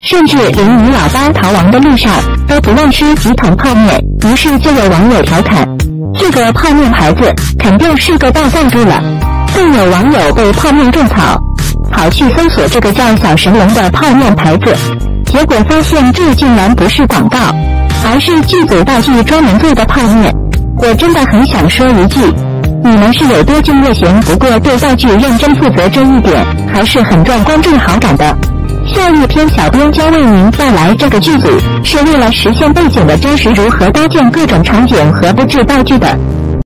甚至连于老八逃亡的路上都不忘吃几桶泡面。于是就有网友调侃，这个泡面牌子肯定是个大赞助了。更有网友被泡面种草，跑去搜索这个叫小神龙的泡面牌子，结果发现这竟然不是广告，而是剧组道具专门做的泡面。我真的很想说一句，你们是有多敬业贤，不过对道具认真负责这一点还是很赚观众好感的。下一篇小编将为您带来这个剧组是为了实现背景的真实如何搭建各种场景和布置道具的。